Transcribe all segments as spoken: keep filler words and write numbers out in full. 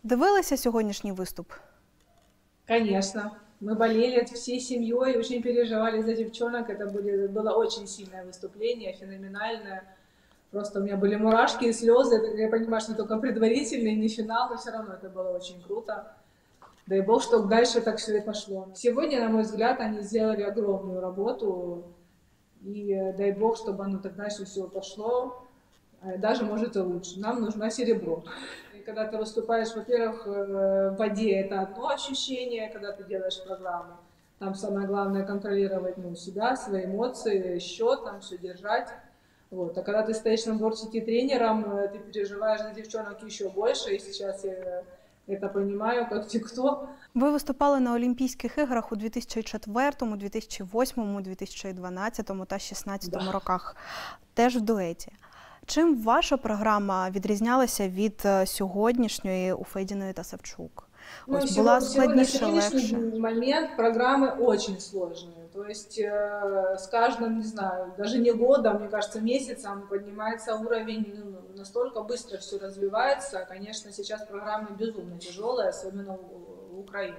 Дивилися сьогоднішній виступ? Конечно. Мы болели всей семьей, очень переживали за девчонок. Это были, было очень сильное выступление, феноменальное. Просто у меня были мурашки и слезы. Я понимаю, что только предварительный, не финал, но все равно это было очень круто. Дай бог, чтобы дальше так все и пошло. Сегодня, на мой взгляд, они сделали огромную работу. И дай бог, чтобы оно так дальше все пошло. Даже, может, и лучше. Нам нужно серебро. И когда ты выступаешь, во-первых, в воде это одно ощущение, когда ты делаешь программу. Там самое главное контролировать ну, себя, свои эмоции, счет, там все держать. Вот. А когда ты стоишь на бортике тренером, ты переживаешь за девчонок еще больше. И сейчас я это понимаю, как никто. Ви виступали на Олімпійських іграх у дві тисячі четвертому, дві тисячі восьмому, дві тисячі дванадцятому та дві тисячі шістнадцятому Да. роках. Теж в дуеті. Чим ваша програма відрізнялася від сьогоднішньої у Федіної та Савчук? Ну, Ось всего, була всего на складніша, легше? сегодняшний момент программы очень сложные. То есть э, с каждым, не знаю, даже не годом, мне кажется, месяцем поднимается уровень, ну, настолько быстро все развивается. Конечно, сейчас программы безумно тяжелые, особенно у, у Украины.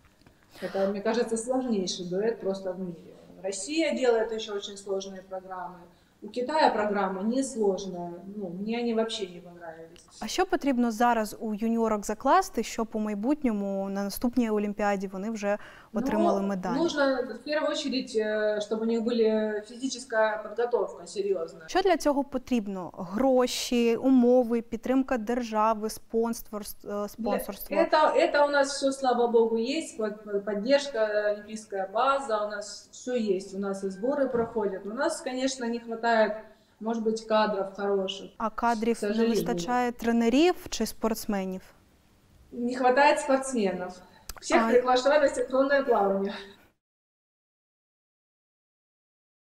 Это, мне кажется, сложнейший дуэт просто в мире. Россия делает еще очень сложные программы. У Китая программа несложная, ну, мне они вообще не понравились. А що потрібно зараз у юніорок закласти, щоб у майбутньому на наступній Олімпіаді вони вже отримали Ну, медалі? нужно в первую очередь, чтобы у них была физическая подготовка серьезная. Що для цього потрібно? Гроші, умови, підтримка держави, спонсор, спонсорство? Это, это у нас все, слава богу, есть, поддержка, олимпийская база, у нас все есть, у нас и сборы проходят. У нас, конечно, не хватает, может быть, кадров хороших. А кадрів К не сожалению. вистачає тренерів чи спортсменів? Не хватает спортсменов. Всех А. приглашаю на синхронное плавание.